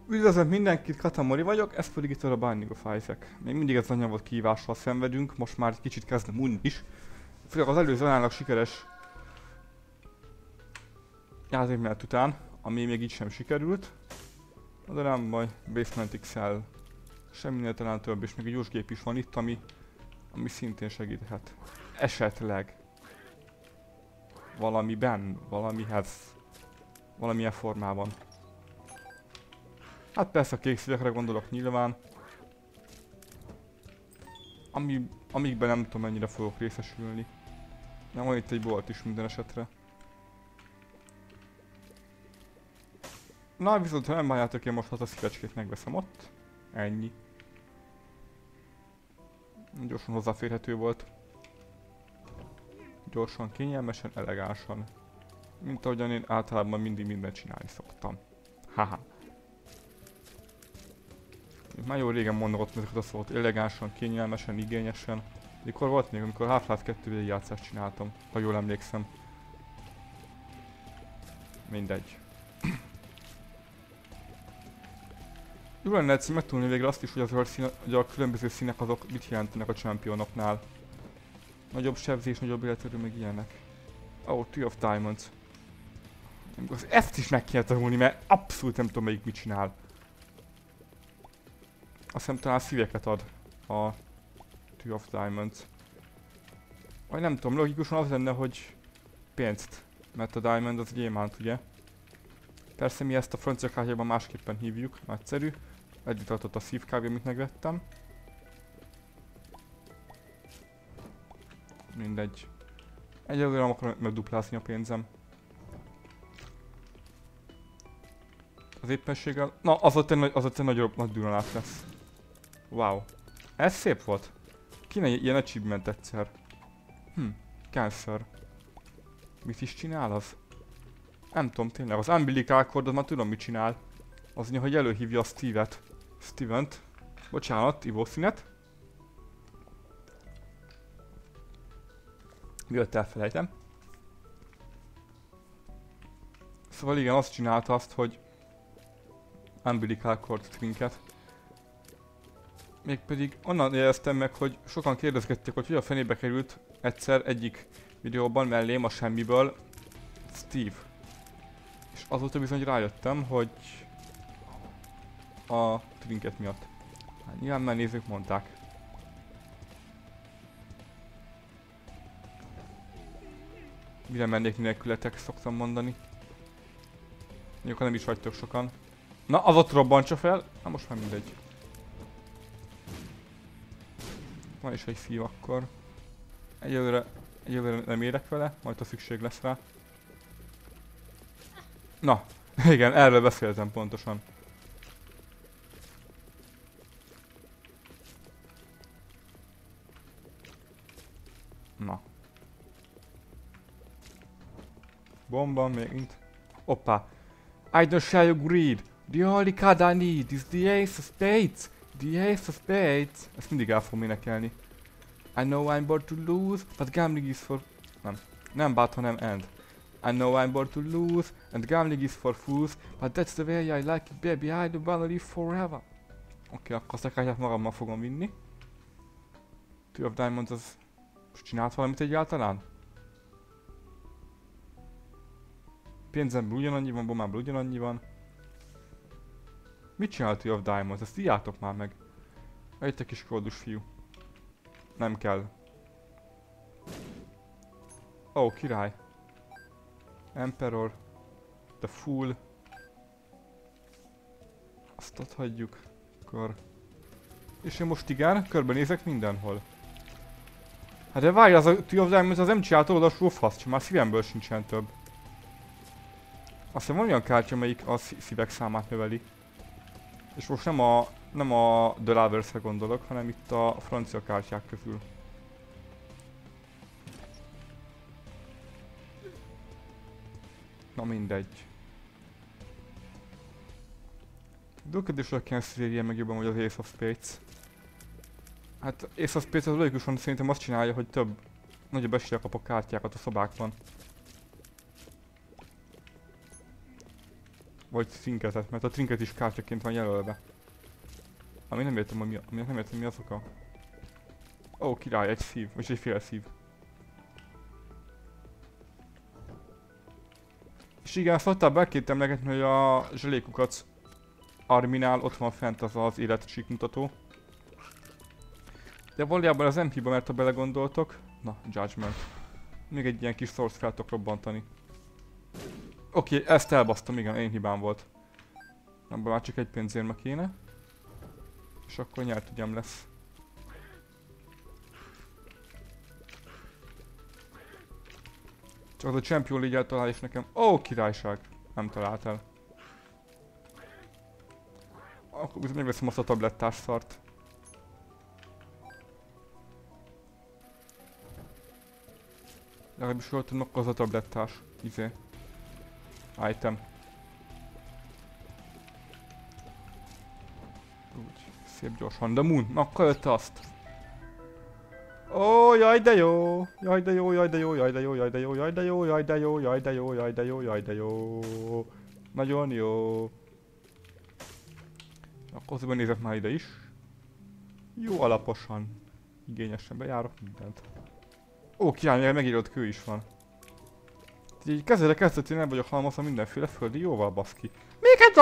Üdvözlök mindenkit, Katamori vagyok, ez pedig itt a Binding of Isaac. Még mindig ez a nyomott kihívással szenvedünk, most már egy kicsit kezdem unni is. Főleg az előző ajánlak sikeres játékmenet után, ami még így sem sikerült. De nem baj, Basement XL. Semminél talán több, és még egy gyorsgép is van itt, ami szintén segíthet. Esetleg. Valamiben, valamihez. Valamilyen formában. Hát persze a kék szívekre gondolok nyilván. Amikben nem tudom mennyire fogok részesülni. Nem van itt egy bolt is minden esetre. Na viszont ha nem bánjátok, én most a szívecskét megveszem ott. Ennyi. Gyorsan hozzáférhető volt. Gyorsan, kényelmesen, elegánsan. Mint ahogyan én általában mindig mindent csinálni szoktam. Haha. Már jó régen mondogattam ezeket a szót, elegánsan, kényelmesen, igényesen. Mikor volt még, amikor Half-Life 2 végigjátszást csináltam, ha jól emlékszem. Mindegy. Jó lenne egyszer megtudni végre azt is, hogy a különböző színek azok mit jelentenek a championoknál. Nagyobb sebzés, nagyobb életerő, meg ilyenek. Oh, Tree of Diamonds. Az F-t is meg kéne tanulni, mert abszolút nem tudom melyik mit csinál. Azt hiszem talán szíveket ad a Tree of Diamonds. Vagy nem tudom, logikusan az lenne, hogy pénzt, mert a Diamond az gyémánt, ugye? Persze mi ezt a francia kártyában másképpen hívjuk, nagyszerű. Eddig tartott a szívkávé, amit megvettem. Mindegy. Egyelőre nem akarom megduplázni a pénzem. Az éppenséggel... Na, az ott egy nagy duranás lesz. Wow. Ez szép volt. Kéne ilyen achievement egyszer. Cancer. Mit is csinál az? Nem tudom tényleg, az umbilical cord, az már tudom mit csinál. Az mondja, hogy előhívja a Stevent. Bocsánat, ivószínet. Miért elfelejtem. Szóval igen, azt csinálta azt, hogy umbilical cord trinket. Mégpedig onnan éreztem meg, hogy sokan kérdezgették, hogy a fenébe került egyszer egyik videóban mellém a semmiből Steve. És azóta bizony rájöttem, hogy a trinket miatt. Hát nyilván már nézők mondták. Mire mennék nélkületek, szoktam mondani. Mondjuk, ha nem is vagytok sokan. Na, az ott robbantsa fel. Na most már mindegy. Van is egy szív akkor. Egyelőre nem érek vele, majd ha szükség lesz rá. Na, igen, erről beszéltem pontosan. Na. Bomba, megint. Hoppá. I don't share your greed. The only card I need is the Ace of Spades. The Ace of Spades. Ezt mindig el fogom énekelni. I know I'm born to lose, but gambling is for... Nem bad, hanem end. I know I'm born to lose, and gambling is for fools, but that's the way I like it, baby, I don't wanna live forever. Oké, akkor azt a kártyát magammal fogom vinni. Two of Diamonds az... Most csinált valamit egyáltalán? Pénzemből ugyanannyi van, bomából ugyanannyi van. Mit csinált Two of Diamonds? Ezt írjátok már meg. Egy te kis koldus fiú. Nem kell. Ó, király. Emperor. The Fool. Azt ott hagyjuk. Akkor... És én most igen, körbenézek mindenhol. Hát de várj, az a Two of Diamonds az nem csinált oldalsó fasz, csak már szívemből sincsen több. Aztán van olyan kártya, amelyik a szívek számát növeli. És most nem a The Lovers-re gondolok, hanem itt a francia kártyák közül. Na mindegy. Dölködésről kell szívérjen meg jobban, hogy az Ace of Spades. Hát Ace of Spades az logikusan szerintem azt csinálja, hogy nagyobb eséllyel kap a kártyákat a szobákban. Vagy trinketet, mert a trinket is kártyaként van jelölve. Ami nem értem, ami nem értem mi az oka. Ó, király, egy szív, vagy egy fél szív. És igen, szoktál belként emlegetni, hogy a zselékukac Arminál ott van fent az életcsíkmutató. De valójában az MP-ba, mert ha belegondoltok... Na, Judgment. Még egy ilyen kis source fel tudok robbantani. Oké, ezt elbasztam, igen, én hibám volt. Abban már csak egy pénzérme kéne. És akkor nyert ügyem lesz. Csak az a Champion League-el talál is nekem. Ó, királyság! Nem talált el. Akkor viszont megveszem azt a tablettás szart. Legalábbis jól tudom, akkor az a tablettás. Izé. Item. Úgy, szép gyorsan. The Moon, na akkor ötte azt. Ó, jaj de jó! Jaj de jó, jaj de jó, jaj de jó, jaj de jó, jaj de jó, jaj de jó, jaj de jó, jaj de jó, jaj de jó. Nagyon jó. Akkor azért nézek már ide is. Jó alaposan. Igényesen bejárok mindent. Ó, király, megírott kő is van. Így kezdetre kezdetén nem vagyok halmazva mindenféle földi jóval, baszki. Még egy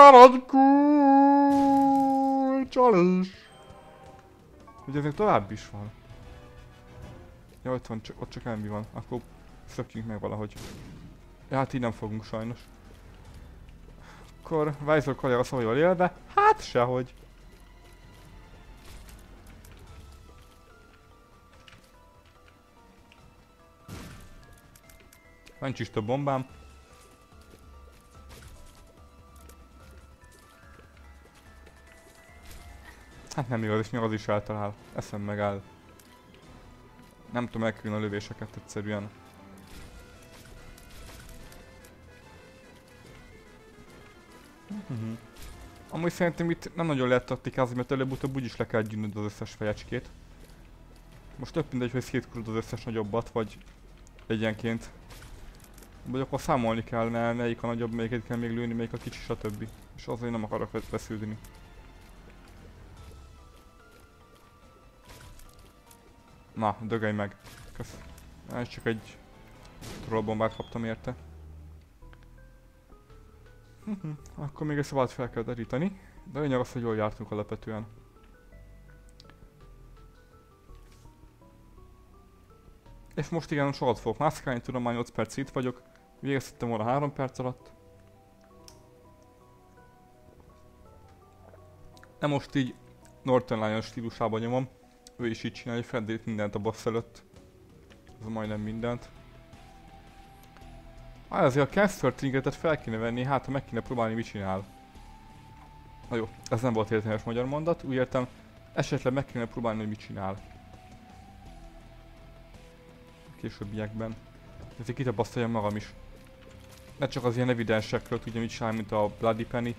aranykulcs is. Ugye ezek tovább is van. Ja, ott van, ott csak elmi van. Akkor szökjünk meg valahogy. Ja, hát így nem fogunk sajnos. Akkor Weisel kolléga szavaival élve, hát sehogy. Nincs is több bombám. Hát nem igaz, és még az is eltalál. Eszem megáll. Nem tudom elkülni a lövéseket egyszerűen. Amúgy szerintem itt nem nagyon lehet taktikázni, mert előbb-utóbb úgyis le kell gyűnöd az összes fejecskét. Most több mindegy, hogy szétkurod az összes nagyobbat, vagy egyenként. Vagy akkor számolni kell, melyik a nagyobb, melyiket kell még lőni, melyik a kicsi, stb. És azért nem akarok vesződni. Na, dögölj meg. Kösz. Ez csak egy trollbombát kaptam érte. Akkor még egy szabad fel kell deríteni. De lényeg az, hogy jól jártunk alapvetően. És most igen, sokat fogok mászkálni, tudom, már 8 perc itt vagyok. Végeztettem volna 3 perc alatt. De most így Northern Lion stílusában nyomom. Ő is így csinálja, feldét mindent a boss előtt. Ez majdnem mindent. Azért a Caster Trinketet fel kéne venni, hát ha meg kéne próbálni, mit csinál. Na jó, ez nem volt értelmes magyar mondat, úgy értem, esetleg meg kéne próbálni, hogy mit csinál. A későbbiekben. Ezért kitapasztaljam magam is. Ne csak az ilyen evidensekről tudja mit csinál, mint a Bloody Penny.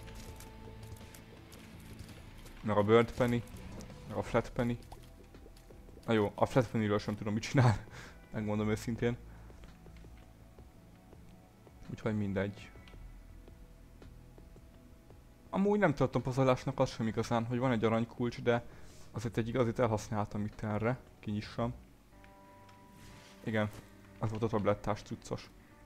Meg a Burnt Penny. Meg a Flat Penny. Na jó, a Flat Pennyről sem tudom mit csinál. Megmondom őszintén. Úgyhogy mindegy. Amúgy nem tartom pazarlásnak az sem igazán, hogy van egy aranykulcs, de azért egy igazit elhasználtam itt erre. Kinyissam. Igen, az volt a tablettás cuccos.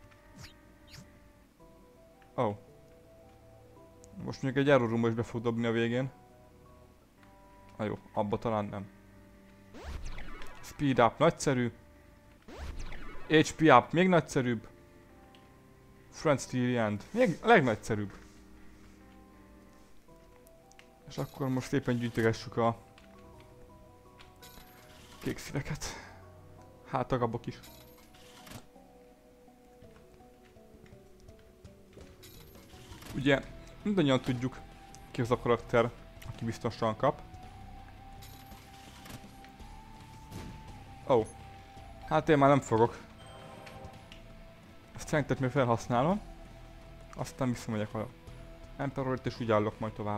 Oh. Most még egy Arrow Roomba is be fog dobni a végén. Na jó, abba talán nem. Speed up nagyszerű. HP up még nagyszerűbb. Friends till the end. Még a legnagyszerűbb. És akkor most szépen gyűjtögessük a kék szíveket. Hát a gabok is. Ugye mindannyian tudjuk, ki az a karakter, aki biztosan kap. Ó. Oh. Hát én már nem fogok. Ezt szerinted még felhasználom. Aztán visszamegyek a Emperorit és úgy állok majd tovább.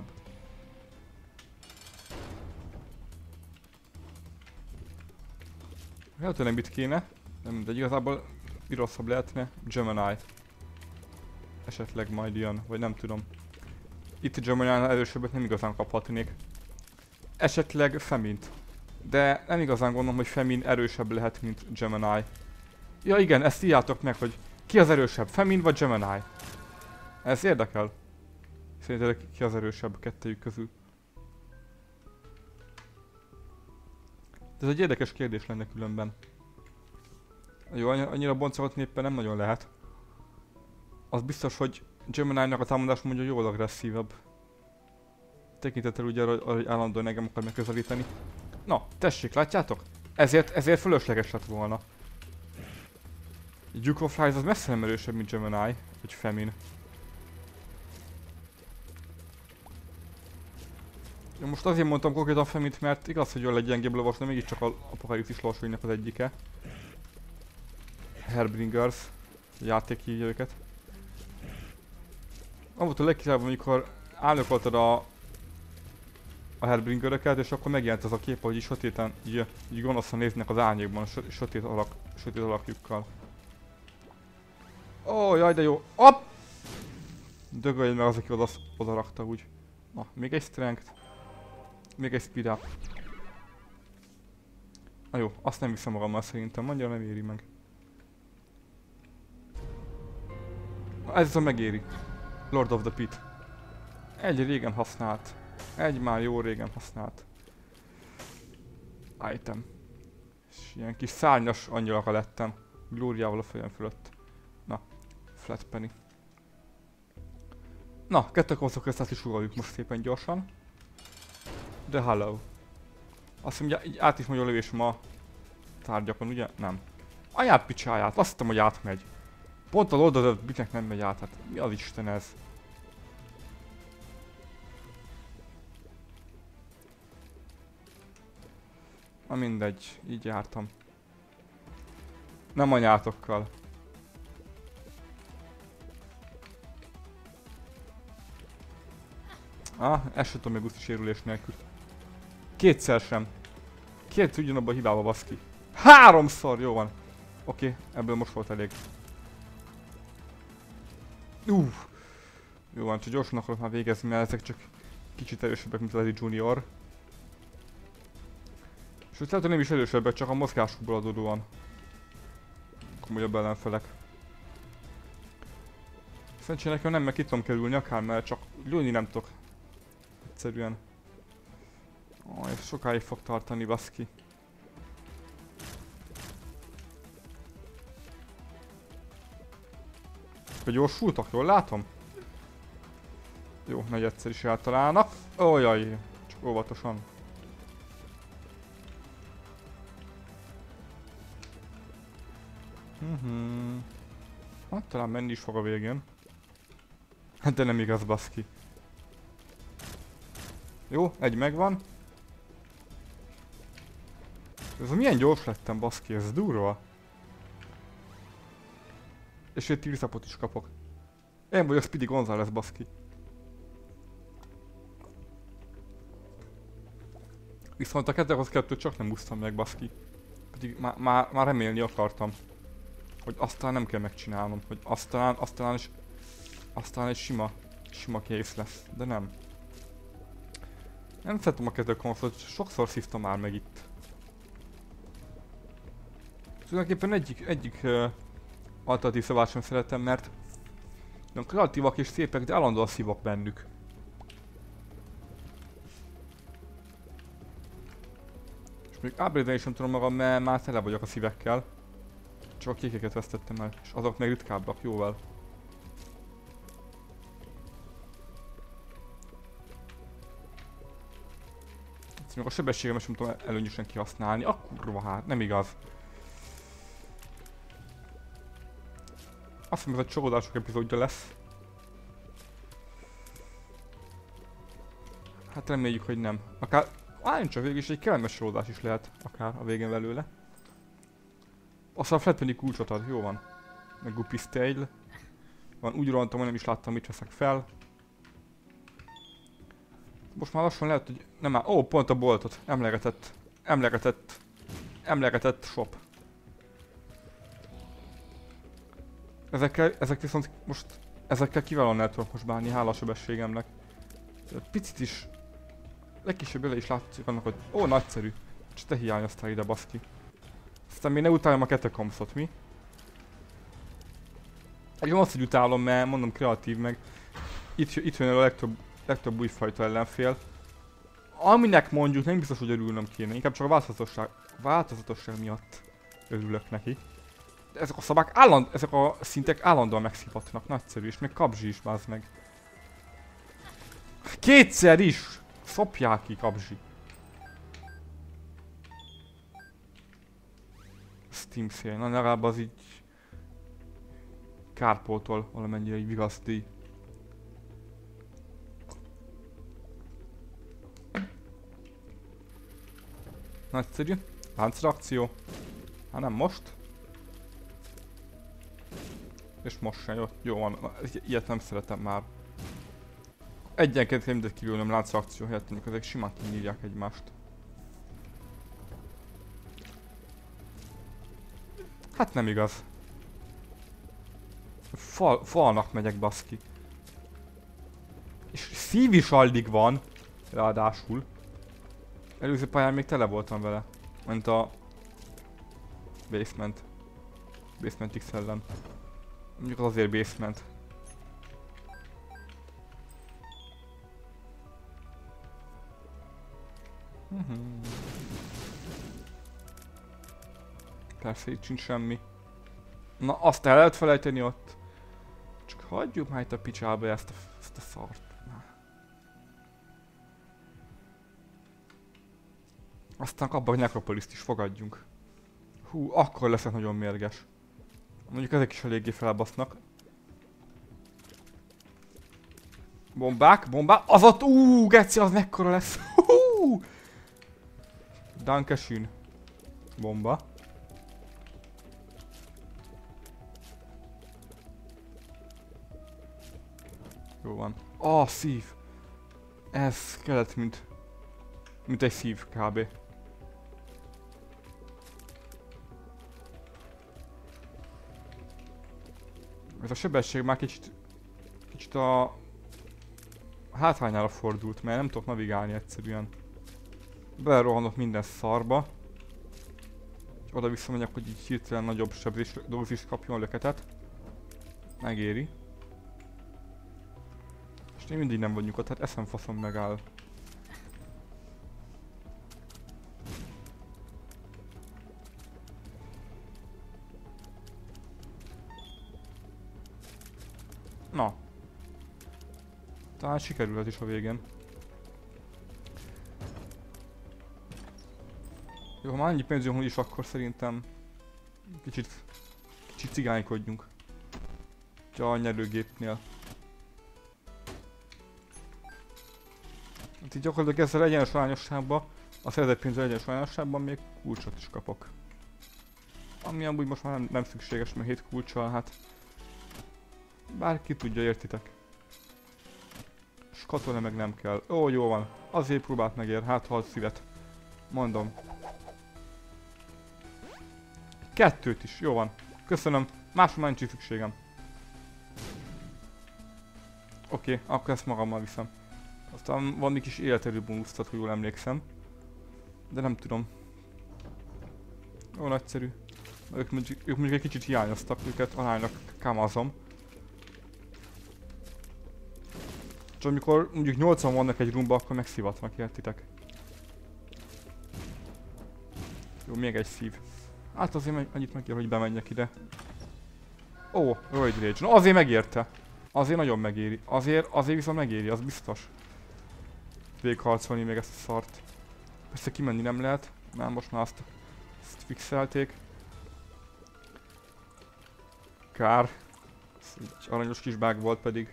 Hát nem itt kéne, de mindegy, igazából mi rosszabb lehetne? Gemini. esetleg majd jön, vagy nem tudom. Itt Gemini-nál erősebbet nem igazán kaphatnék. Esetleg Femint. De nem igazán gondolom, hogy Femin erősebb lehet, mint Gemini. Ja igen, ezt írjátok meg, hogy ki az erősebb, Femin vagy Gemini? Ez érdekel. Szerintetek ki az erősebb a kettőjük közül? Ez egy érdekes kérdés lenne különben. Jó, annyira boncolgatni éppen nem nagyon lehet. Az biztos, hogy Gemini-nak a támadás mondja jóval agresszívebb. Tekintettel ugye arra, hogy állandóan engem akar megközelíteni. Na, tessék, látjátok? Ezért fölösleges lett volna. Duke of Rise az messze nem erősebb, mint Gemini, vagy Femin. Ja, most azért mondtam konkrétan Femint, mert igaz, hogy a leggyengébb lovas, de mégiscsak az Apokalipszis lovasaimnak az egyike. Hairbringers, játék hívja őket. Az volt a legkirálybb, amikor állökoltad a Hairbringereket, és akkor megjelent az a kép, hogy így sötéten, így gonoszan néznek az árnyékban, a sötét alakjukkal. Ó, jaj, de jó. Hopp! Dögölj meg az, aki oda rakta úgy. Na, még egy strength. Még egy speed up. Na jó, azt nem viszem magammal szerintem, annyira nem éri meg. Na, ez a megéri. Lord of the Pit. Egy régen használt. Egy már jó régen használt. Item. És ilyen kis szárnyas angyalaka lettem. Glóriával a fejem fölött. Na, flat penny. Na, kettőkonszok ezt is uraljuk most szépen gyorsan. De hello. Azt mondja, így át is megy a lövésem a tárgyakon, ugye? Nem. Anyád picsáját, azt hittem, hogy átmegy. Pont a Lord of the Pitnek nem megy át, hát mi az Isten ez? Na mindegy, így jártam. Nem anyátokkal. Ezt sem tudom még úszni sérülés nélkül. Kétszer sem. Kétszer ugyanabban a hibába baszki. 3-szor! Jó van. Oké, ebből most volt elég. Jó van, csak gyorsan akarok már végezni, mert ezek csak kicsit erősebbek, mint az Eddie Junior. És lehet, hogy nem is erősebbek, csak a mozgásukból adódóan. Komolyabb ellenfelek. Szerencsére nekem nem meg ki tudom kerülni akár, mert csak lőni nem tudok. Egyszerűen. Ez sokáig fog tartani, baszki. Begyorsultak, jól látom? Jó, nagy egyszer is eltalálnak. Ójaj, csak óvatosan. Hát talán menni is fog a végén. Hát de nem igaz, baszki. Jó, egy megvan. Ez milyen gyors lettem, baszki, ez durva. És egy tírzapot is kapok. Én vagyok Speedy González, baszki. Viszont a 2-2 csak nem úsztam meg, baszki. Pedig már remélni akartam. Hogy aztán nem kell megcsinálnom, hogy aztán egy sima kész lesz, de nem. Nem szeretem a kezdőkonszot, sokszor szívtam már meg itt. Tulajdonképpen egyik alternatív szabályt sem szeretem, mert nem kreatívak és szépek, de állandóan szívok bennük. És még upgrade-elni is nem tudom magam, mert már tele vagyok a szívekkel. Csak a kékeket vesztettem el, és azok meg ritkábbak, jóval. Még a sebességem sem tudom előnyösen kihasználni. A kurva hát, nem igaz. Azt hiszem, ez egy csalódások epizódja lesz. Hát reméljük, hogy nem. Akár álljunk csak végül is egy kellemes csalódás is lehet, akár a végén belőle. Aztán a flatpenny kulcsot ad, jó van. Meg Guppy's Tail. Van, úgy rohantam, hogy nem is láttam, mit veszek fel. Most már lassan lehet, hogy nem áll. Ó, pont a boltot. Emlegetett shop. Ezek viszont most Ezekkel kiválóan el tudok most bánni, hála a sebességemnek. Picit is... Legkisebb bele is látszik annak, hogy... Ó, nagyszerű! Csak te hiányoztál ide, baszki. Aztán még ne utáljam a Catacombsot, mi? Egy azt, hogy utálom, mert mondom kreatív meg. Itt jön el a legtöbb újfajta ellenfél. Aminek mondjuk nem biztos, hogy örülnöm kéne, inkább csak a változatosság miatt örülök neki. De ezek a szabák ezek a szintek állandóan megszívhatnak, nagyszerű, és még kabzsi is, bázd meg. Kétszer is! Szopják ki, kabzsi. Steam szél, na legalább az így... kárpótol valamennyire így vigasztdíj. Nagyszerű. Láncreakció. Hát nem most. És most sem, jó van, ilyet nem szeretem már. Egyenként kell mindegy kívülnöm láncreakció helyett, amikor ezek simán kinyírják egymást. Hát nem igaz. Falnak megyek, baszki. És szív is alig van, ráadásul. Előző pályán még tele voltam vele, mint a Basement X ellen. Mondjuk az azért Basement. Persze itt sincs semmi. Na azt el lehet felejteni ott. Csak hagyjuk már itt a picsába ezt a szart. Aztán abban a Necropoliszt is fogadjunk. Hú, akkor leszek nagyon mérges. Mondjuk ezek is eléggé felbasznak. Bombák. Az ott, geci, az mekkora lesz. Dankeschön. Bomba. Jó van. Szív. Ez kellett, mint egy szív kb. Ez a sebesség már kicsit a hátrányára fordult, mert nem tudok navigálni egyszerűen. Belerohanok minden szarba. És oda visszamegyek, hogy így hirtelen nagyobb sebzésdózist kapjon löketet. Megéri. És én mindig nem vagyunk ott, tehát eszem faszom megáll. Na. Talán sikerülhet is a végén. Jó, ha már annyi pénzünk hogy is, akkor szerintem kicsit cigánykodjunk. Csak a nyerőgépnél. Hát így gyakorlatilag ezzel egyenes arányosságban, a szerzett pénzzel egyenes arányosságban még kulcsot is kapok. Ami amúgy most már nem szükséges, mert 7 kulccsal, hát bárki tudja, értitek. Skatolni meg nem kell. Ó, jó van. Azért próbált megér, hát ha szívet. Mondom. 2 is, jó van. Köszönöm. Másra már nincs szükségem. Oké, akkor ezt magammal viszem. Aztán van egy kis életerő bónusztat, hogy jól emlékszem. De nem tudom. Ó, nagyszerű. Ők mondjuk egy kicsit hiányoztak, őket aránylag kamazom. Csak amikor mondjuk 80 vannak egy roomba, akkor megszivatnak, értitek? Jó, még egy szív. Hát azért annyit megér, hogy bemenjek ide. Ó, Roid Rage. No, azért megérte. Azért nagyon megéri. Azért viszont megéri, az biztos. Végigharcolni még ezt a szart. Persze kimenni nem lehet, mert most már azt fixelték. Kár. Ez egy aranyos kis bug volt pedig.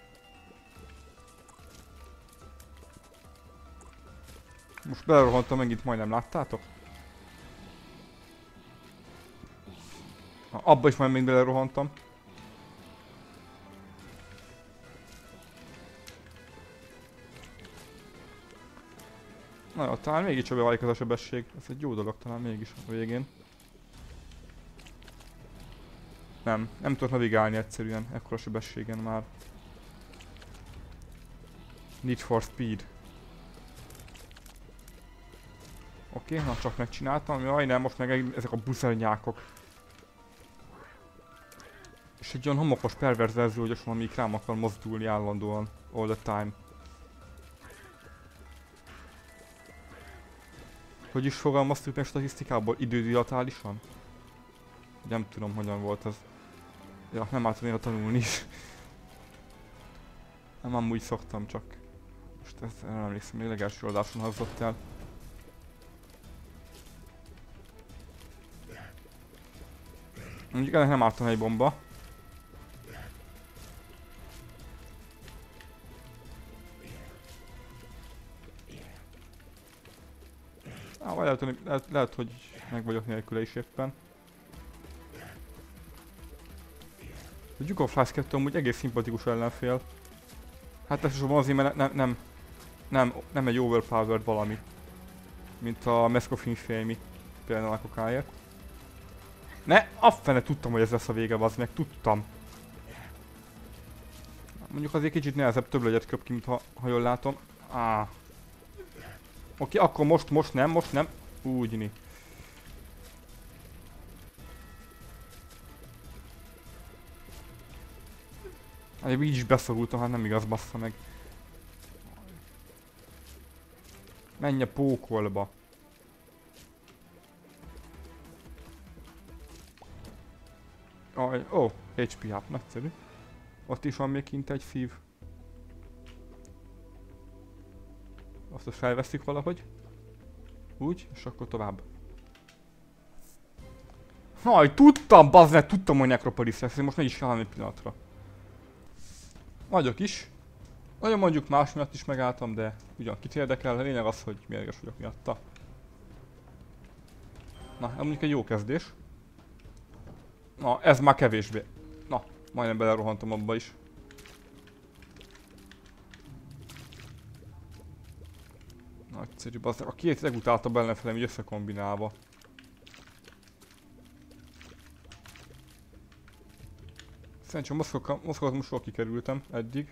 Most belerohantam megint, majdnem láttátok? Abba is majd még belerohantam. Na jó, talán mégis beválik ez a sebesség. Ez egy jó dolog talán mégis a végén. Nem tudok navigálni egyszerűen, ekkora sebességen már. Need for speed. Oké, na csak megcsináltam. Jaj nem, most meg ezek a buszernyákok. És egy olyan homokos perverz verzió, hogy valamelyik rám akar mozdulni állandóan. All the time. Hogy is fogalmaztuk meg statisztikából? Idődilatálisan? Nem tudom, hogyan volt ez. Ja, nem álltam néha tanulni is. Nem amúgy szoktam, csak most ezt nem emlékszem, még legelső adáson hangzott el. Mondjuk ennek nem álltam egy bomba. Vagy lehet, hogy meg vagyok nélküle is éppen. A Duke of Flies 2 amúgy egész szimpatikus ellenfél. Hát elsősorban azért, mert nem egy overpowered valami. Mint a Mescofin Fémi. Például a kokáért. Ne! Affene tudtam, hogy ez lesz a vége, az meg tudtam. Mondjuk azért kicsit nehezebb többletet köp ki, mint ha jól látom. Oké, akkor most nem. Úgyni. Hát így is beszorultam, hát nem igaz, bassza meg. Menj a pókolba. Ó, HP up, nagyszerű. Ott is van még kint egy szív. Azt felveszik valahogy. Úgy, és akkor tovább. Haj, tudtam, bazd meg, tudtam, hogy Necropolis lesz, most meg is kell egy pillanatra. Vagyok is. Nagyon mondjuk más miatt is megálltam, de ugyan kit érdekel, a lényeg az, hogy mérges vagyok miatta. Na, ez mondjuk egy jó kezdés. Na, ez már kevésbé. Na, majdnem belerohantam abba is. Nagyszerű, bazdmeg. A két legutáltabb ellenfelem így összekombinálva. Szerintem Moszkvatot kikerültem eddig.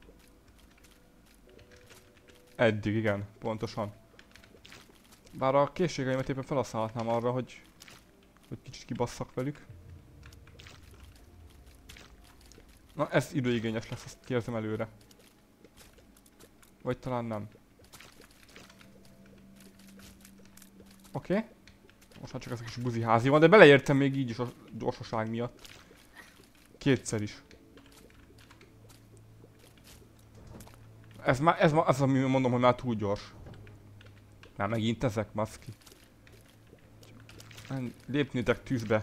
Eddig, igen, pontosan. Bár a készségeimet éppen felhasználhatnám arra, hogy kicsit kibasszak velük. Na, ez időigényes lesz, azt kérdezem előre. Vagy talán nem. Oké. Most már csak ez a kis buzi házi van, de beleértem még így is a gyorsaság miatt. Kétszer is. Ez ami mondom, hogy már túl gyors. Már megint ezek, maszki. Lépnétek tűzbe.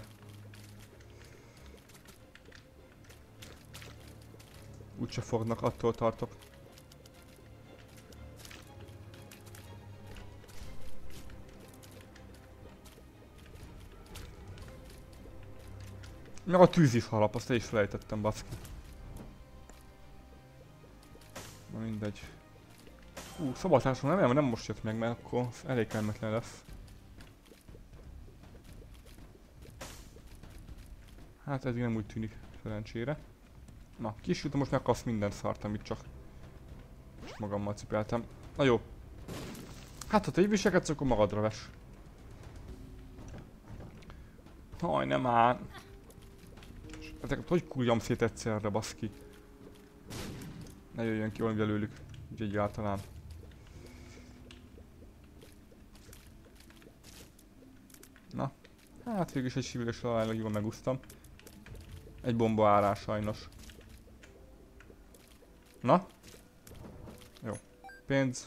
Úgyse fognak, attól tartok. Meg a tűz is harap, azt el is felejtettem, baszki. Na mindegy. Szabadtársam nem most jött meg, mert akkor elég kellemetlen lesz. Hát ez nem úgy tűnik, szerencsére. Na, kisütöm, most megkapsz minden szart, amit csak magammal cipeltem. Na jó. Hát ha te így viselkedsz, akkor magadra ves. Haj, nem áll. Ezeket hogy kúrjam szét egyszerre, baszki? Ne jöjjön ki valami belőlük, úgy egyáltalán. Na, hát végülis egy sívülésre aránylag jól megúsztam. Egy bomba árás sajnos. Na? Jó. Pénz.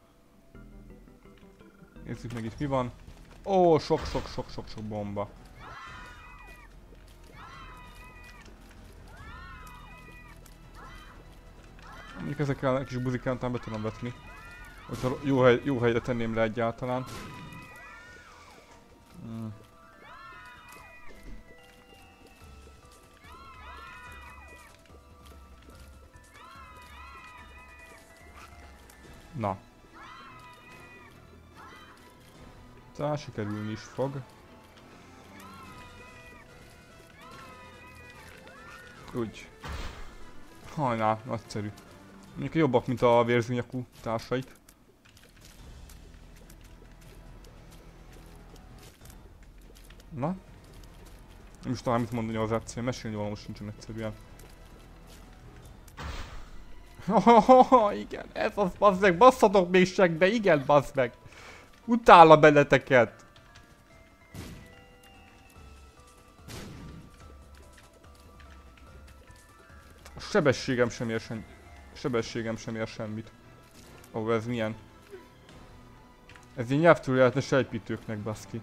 Nézzük meg itt mi van. Ó, sok bomba. Mondjuk ezekkel a kis buzikán talán be tudom vetni. Hogyha jó helyre tenném le egyáltalán. Na. Talán sikerülni is fog. Úgy. Hajnál, nagyszerű. Mondjuk jobbak, mint a vérzőnyakú társaik. Na? Nem is talán mit mondani az egyszerűen, mesélni valami sincsen egyszerűen. Igen, ez az, bazd meg, basszatok még segbe, igen, bazd meg. Utállak benneteket. A sebességem sem ér semmit. Ó, ez milyen? Ez ilyen nyelvtől lehetne sejtpítőknek, baszki.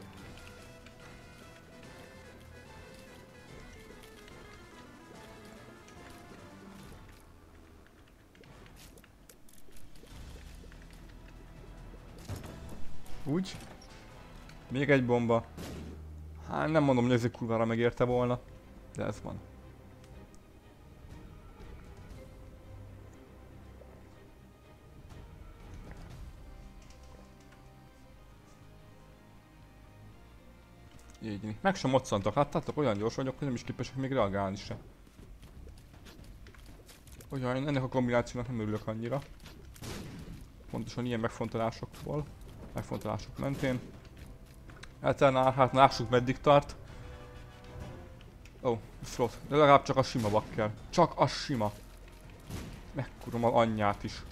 Úgy. Még egy bomba. Hát nem mondom, hogy ez egy kurvára megérte volna. De ez van. Így. Meg sem moccantak, láttátok? Olyan gyors vagyok, hogy nem is képesek még reagálni se. Olyan, ennek a kombinációnak nem örülök annyira. Pontosan ilyen megfontolásokból. Megfontolások mentén. Hát lássuk meddig tart. Ó, szlott. De legalább csak a sima bakker. Csak a sima. Megkurom az anyját is.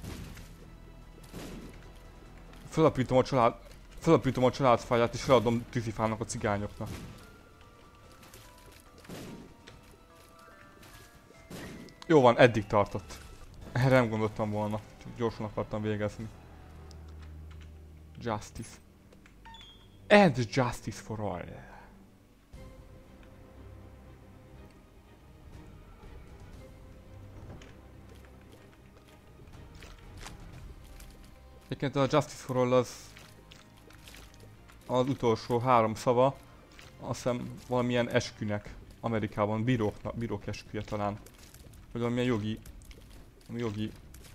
Felapítom a családfáját és feladom tűzifának a cigányoknak. Jó van, eddig tartott. Erre nem gondoltam volna. Csak gyorsan akartam végezni. Justice. And justice for all. Egyébként a Justice for All az utolsó 3 szava, azt hiszem valamilyen eskünek Amerikában, bírók esküje talán. Vagy valamilyen jogi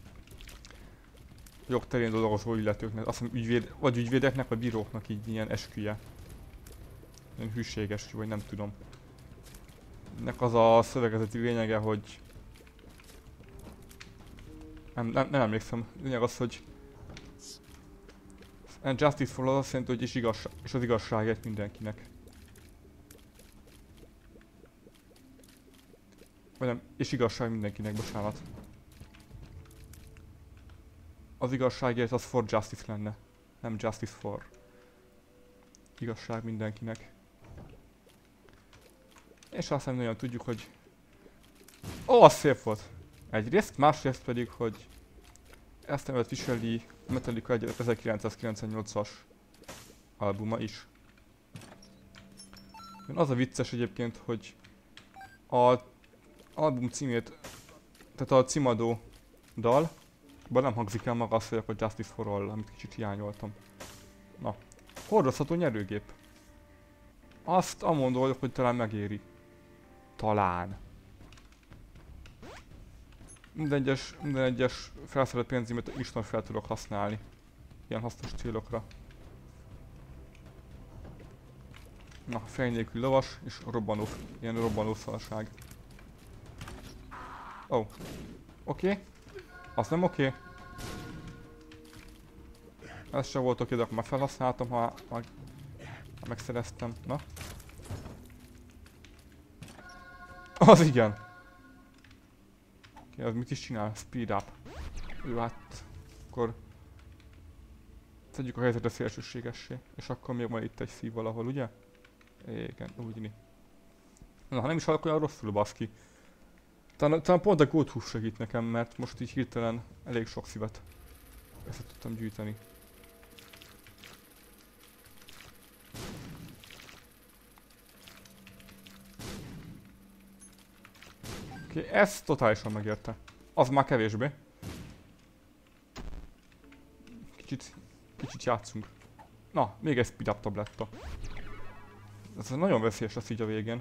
jogterén dolgozó illetőknek, azt hiszem vagy ügyvédeknek, vagy bíróknak így ilyen esküje. Ilyen hűséges, vagy nem tudom. Ennek az a szövegezeti lényege, hogy... Nem emlékszem, lényeg az, hogy... And justice for all azt jelenti, hogy és az igazságért mindenkinek. Vagy nem, és igazság mindenkinek, bocsánat. Az igazságért az for justice lenne, nem justice for. Igazság mindenkinek. És azt nem nagyon tudjuk, hogy... Ó, az szép volt! Egyrészt, másrészt pedig, hogy... Ezt nevet viseli Metallica 1998-as albuma is. Az a vicces egyébként, hogy az album címét, tehát a címadó dal, nem hangzik el maga azt, hogy a Justice for All, amit kicsit hiányoltam. Na, hordozható nyerőgép. Azt amondó vagyok, hogy talán megéri. Talán. Minden egyes felszedett pénzémet Isten fel tudok használni. Ilyen hasznos célokra. Na, fej nélkül lovas és ilyen robbanó szarság. Ó. Oké. Az nem oké. Ez sem volt oké, de akkor már felhasználtam, ha megszereztem. Na. Az igen. Az mit is csinál? Speed up. Jó, hát... Akkor... Tegyük a helyzetet szélsőségessé. És akkor még van itt egy szív valahol, ugye? Igen, úgy. Na, ha nem is halak olyan rosszul, baszki. Talán pont a Gold Hoof segít nekem, mert most így hirtelen elég sok szívet össze tudtam gyűjteni. Oké, ez totálisan megérte. Az már kevésbé. Kicsit játszunk. Na, még egy speed up tabletta. Ez nagyon veszélyes lesz így a végén.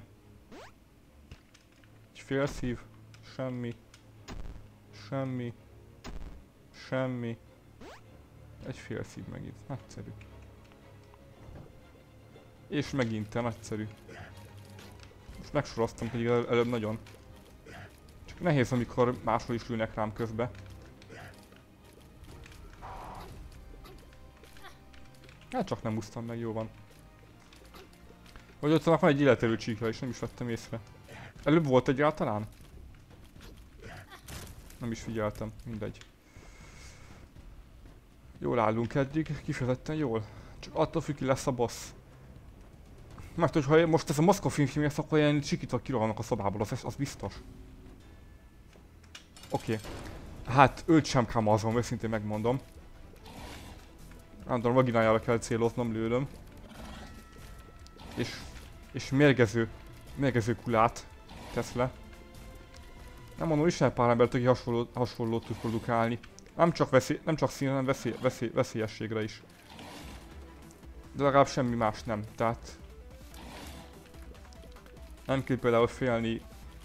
Egy fél szív. Semmi. Semmi. Semmi. Egy fél szív megint. Nagyszerű. És megint nagyszerű. Most megsoroztam, pedig előbb nagyon. Csak nehéz, amikor máshol is lőnek rám közbe. Hát csak nem úsztam meg, jó van. Vagy ott van egy életerő csíkja is, nem is vettem észre. Előbb volt egyáltalán? Nem is figyeltem, mindegy. Jól állunk eddig, kifejezetten jól. Csak attól függ, ki lesz a boss. Mert hogyha most ez a Moszkva film lesz, akkor ilyen csikítva kirohannak a szobából, az biztos. Oké. Hát őt sem kamazom, őszintén megmondom. Nem tudom, vaginájára kell céloznom, lőlöm. És mérgező kulát tesz le. Nem mondom, is pár embert, aki hasonlót tud produkálni. Nem csak szín, hanem veszélyességre is. De legalább semmi más nem, tehát... Nem kell például félni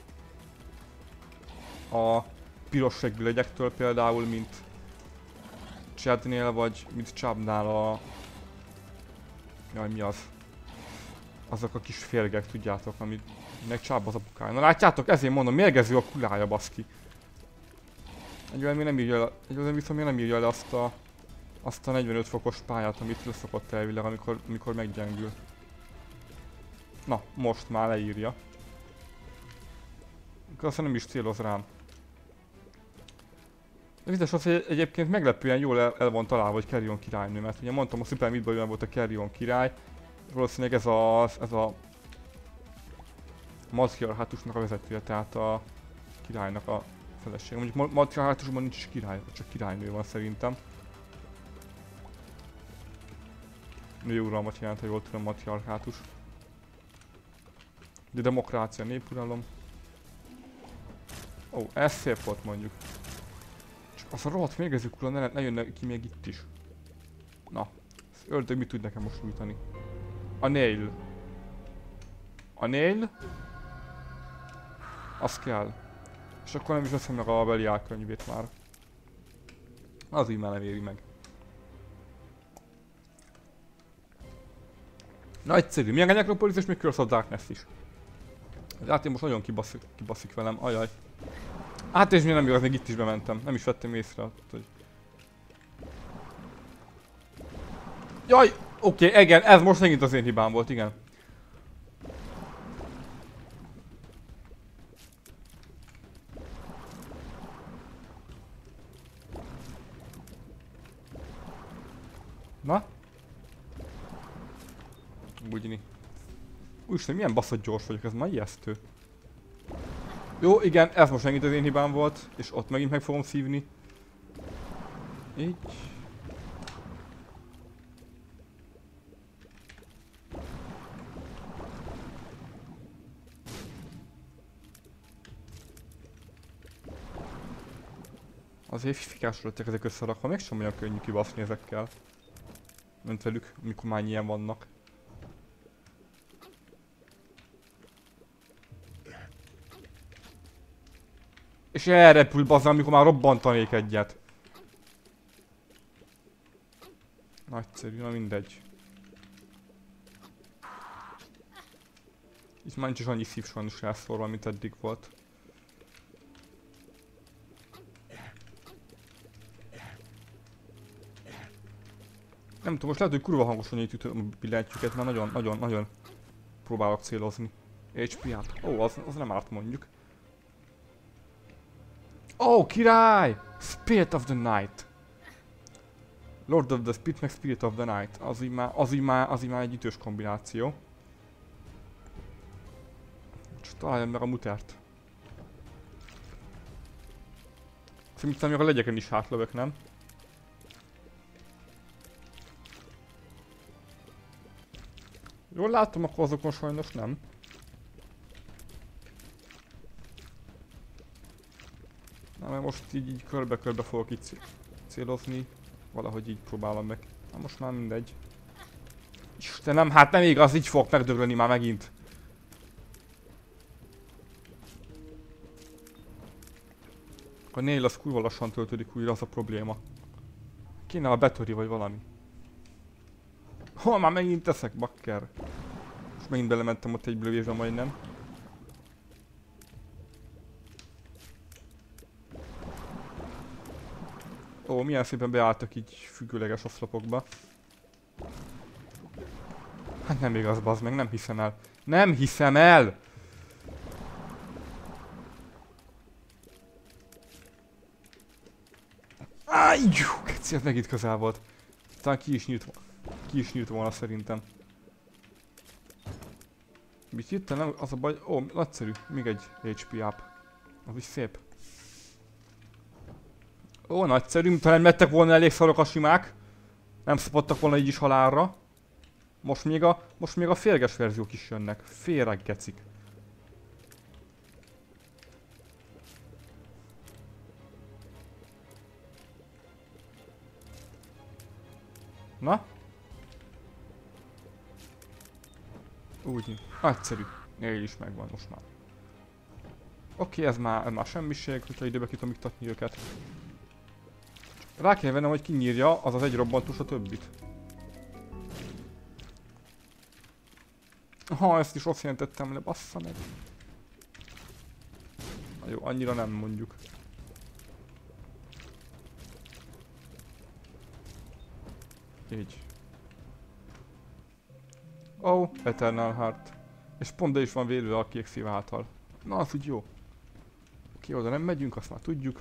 a piros seggű legyektől például, mint Chadnél, vagy mint Chubbnál a... Jaj, mi az? Azok a kis férgek, tudjátok, aminek Chubb az apukája. Na látjátok, ezért mondom, mérgező a kulája, baszki. Egyébként viszont még nem írja le azt a 45 fokos pályát, amit leszokott elvileg, amikor meggyengül. Na, most már leírja. Akkor aztán nem is céloz rám. De biztos az, hogy egyébként meglepően jól el van találva, hogy Carrion királynő, mert ugye mondtam, a Super Meat Boy-ban volt a Carrion király. Valószínűleg ez a matriarchátusnak a vezetője, tehát a királynak a felesége. Mondjuk matriarchátusban nincs is király, csak királynő van szerintem. Nőuralmat jelent, ha jól tudom, matriarchátus. De demokrácia, népuralom. Ó, ez szép volt mondjuk. Csak az a rohadt mérgező kula ne jönne ki még itt is. Na, az ördög mit tud nekem most nyújtani? A nail. A nail? Az kell. És akkor nem is veszem meg a Belial könyvét már. Az így már nem éri meg. Nagyszerű. Milyen Necropolis és még Curse of Darkness is. Az játék most nagyon kibaszik velem, ajaj. Hát és miért nem igaz, még itt is bementem. Nem is vettem észre, hogy... Jaj! Oké, igen, ez most megint az én hibám volt, igen. Na? Bugyni. Úristen, milyen baszott gyors vagyok, ez már ijesztő. Jó, igen, ez most megint az én hibám volt, és ott megint meg fogom szívni. Így. Azért fifikásra lettek ezek összerakva, mégsem olyan könnyű kibaszni ezekkel. Mint velük, mikor már ilyen vannak. És elrepül bazzám, amikor már robbantanék egyet. Nagyszerű, na mindegy. Itt már nincs is annyi szív sajnos elszórva, mint eddig volt. Nem tudom, most lehet, hogy kurva hangosan itt a billentyűket, mert nagyon próbálok célozni. HP-át. Ó, az nem árt mondjuk. Ó, király! Spirit of the Night. Lord of the Spit meg Spirit of the Night. Az így már egy ütős kombináció. Csak találjam meg a mutert. Szerintem még a legyeken is hátlövök, nem? Jól látom, akkor azokon sajnos nem. Na, mert most így körbe-körbe fogok itt célozni. Valahogy így próbálom meg. Na most már mindegy. Istenem, hát nem igaz, így fogok megdögleni már megint. A nail az kurva lassan töltődik újra, az a probléma. Kéne a betöri vagy valami. Hol már megint teszek, bakker? Most megint belementem ott egy lövésbe majdnem. Ó, milyen szépen beálltak így függőleges oszlopokba. Hát nem igaz, bazd meg, nem hiszem el. Nem hiszem el! Áj, keci, ez meg itt közel volt. Talán ki is nyílt volna szerintem. Mit itt? Nem, az a baj... Ó, nagyszerű. Még egy HP up. Az is szép. Ó, nagyszerű. Talán mettek volna elég szarok a simák. Nem szopottak volna így is halálra. Most még a férges verziók is jönnek. Félreg gecik. Na? Úgy. Nagyszerű. Él is megvan most már. Oké, ez már semmiség, hogyha időbe ki tudom iktatni őket. Rá kell vennem, hogy kinyírja az egy robbantós a többit. Ha, ezt is azt jelentettem le, bassza meg. Na jó, annyira nem mondjuk. Így. Oh, Eternal Heart. És pont de is van védve a kék szív által. Na, az úgy jó. Oké, oda nem megyünk, azt már tudjuk.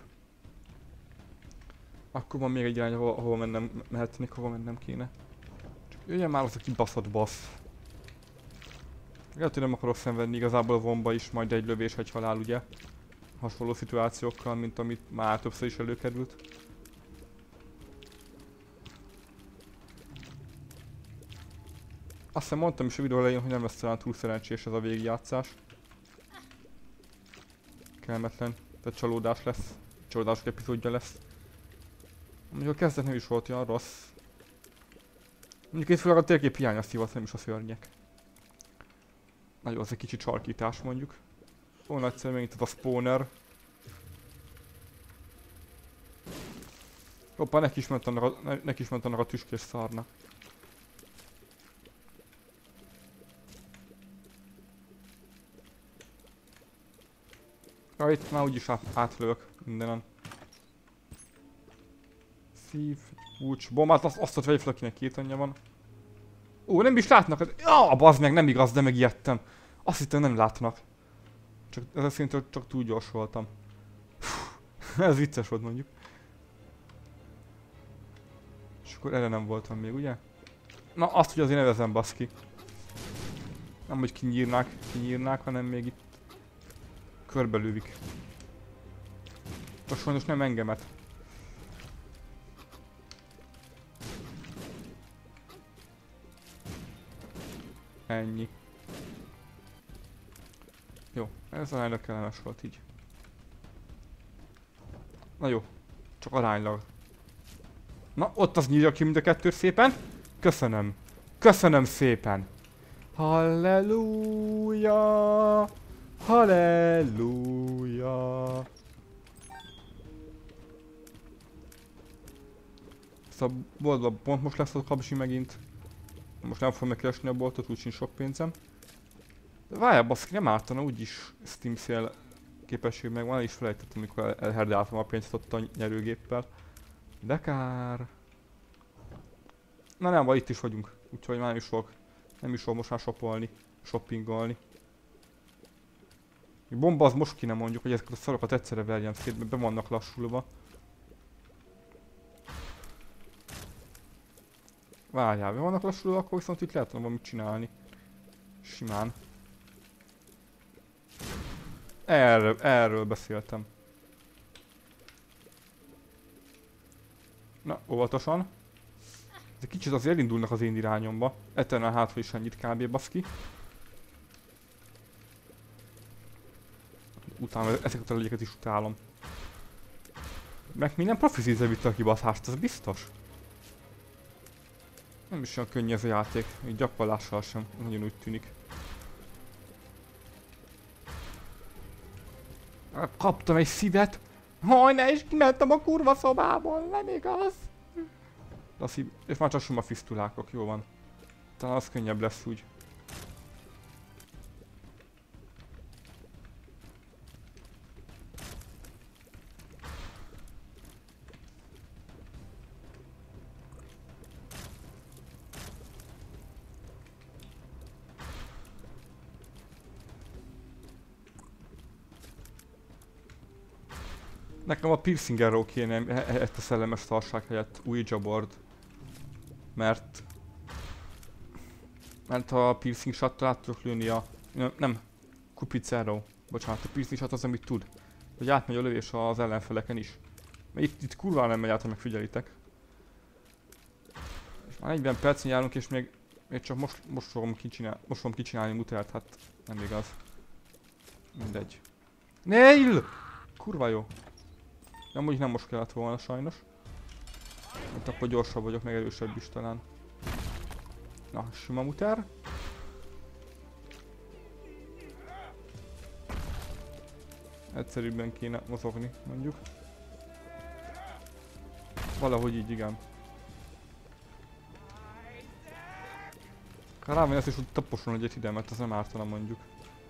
Akkor van még egy irány, ahol mehetnék, hova mennem kéne. Csak jöjjön már az a kibaszott bassz. Lehet, hogy nem akarok szenvedni igazából a vomba is, majd egy lövés, egy halál, ugye? Hasonló szituációkkal, mint amit már többször is előkerült. Azt hiszem mondtam is a videó elején, hogy nem lesz talán túl szerencsés ez a végigjátszás. Kellemetlen, tehát csalódás lesz. Csalódások epizódja lesz. Mondjuk a kezdet nem is volt olyan rossz. Mondjuk itt főleg a térkép hiánya szívat, nem is a szörnyek. Na jó, az egy kicsi csarkítás mondjuk. Ó, nagyszerű, még itt az a spawner. Hoppá, neki is ment annak a tüskés szarnak. Ja, itt már úgyis átlövök mindenen. Szív, búcs, bombát, azt ott vegyük fel, akinek 2 anyja van. Ó, nem is látnak! Ja, bazd meg, nem igaz, de megijedtem. Azt hittem nem látnak. Csak ezzel szerintem csak túl gyors voltam. Ez vicces volt mondjuk. És akkor erre nem voltam még, ugye? Na, azt, hogy azért nevezem, baszki. Nem, hogy kinyírnák, hanem még itt körbelővik. Most sajnos nem engemet. Ennyi. Jó, ez aránylag kellemes volt így. Na jó, csak aránylag. Na, ott az nyírja ki mind a kettőt szépen. Köszönöm. Köszönöm szépen. Halleluja. Halleluja. Szóval boltban pont most lesz a kapzsi megint. Most nem fogom megkeresni a boltot, úgy sincs sok pénzem. De várjál, baszki, nem ártana, úgyis Steam Sale képesség megvan, el is felejtettem, amikor elherdáltam a pénzt ott a nyerőgéppel. De kár. Na nem, itt is vagyunk, úgyhogy már nem is fogok most már shoppingolni. Bomba az most kéne mondjuk, hogy ezeket a szarokat egyszerre verjem szét, mert be vannak lassulva. Várjál, be vannak lassulva, akkor viszont itt lehet valamit csinálni. Simán. Erről beszéltem. Na, óvatosan. Ez egy kicsit azért elindulnak az én irányomba. Eternal hátra is ennyit kb. Baszki. Utána ezeket a legyeket is utálom. Meg minden profi szízre vitte a kibaszást, ez biztos? Nem is olyan könnyű ez a játék, így gyakorlással sem, nagyon úgy tűnik. Kaptam egy szívet! Haj, ne is kimentem a kurva szobából, nem igaz? De a szív... És már csak sima fisztulákok, jó van. Talán az könnyebb lesz úgy. Nekem a piercing arrow kéne ezt a szellemes szarság helyett, Ouija board. Mert ha a piercing shottal át tudok lőni a... Nem, kupica arrow. Bocsánat, a piercing shot az, amit tud. Hogy átmegy a lövés az ellenfeleken is. Mert itt kurva nem megy át, ha megfigyelitek. És már 40 percen járunk, és még csak most fogom kicsinálni mutert, hát nem igaz. Mindegy. Nail! Kurva jó. De amúgy nem most kellett volna sajnos. Mert akkor gyorsabb vagyok, meg erősebb is talán. Na, sima muter. Egyszerűbben kéne mozogni, mondjuk. Valahogy így, igen. Ha rám ezt is úgy taposon egyet ide, mert az nem ártana mondjuk.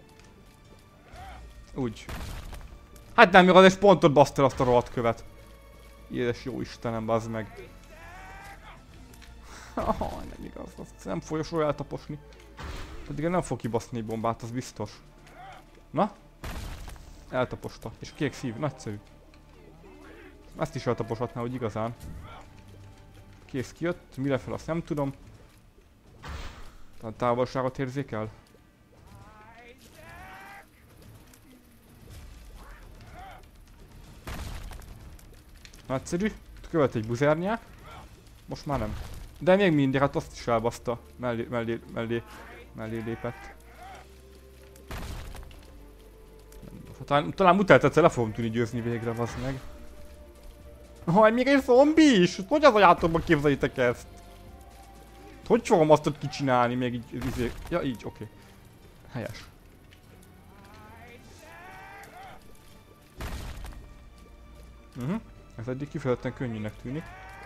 Úgy. Hát nem igaz, és pontot basztál azt a rohadt követ. Jézus jó Istenem, bazd meg. Nem igaz, azt nem folyosó eltaposni. Pedig nem fog kibaszni egy bombát, az biztos. Na? Eltaposta. És kék szív, nagyszerű. Ezt is eltaposhatná, hogy igazán. Kész kijött, mire fel azt nem tudom. A távolságot érzékel? Nagyszerű. Követ egy buzernyák. Most már nem. De még mindig, hát azt is elbaszta. Mellé lépett. Talán mutált egyszer le fogom tudni győzni végre, vazd meg. Még egy zombi is! Hogy az a játékban képzeljétek ezt? Hogy fogom azt ott kicsinálni még így, ja így, oké. Helyes. Ez eddig kifejezetten könnyűnek tűnik.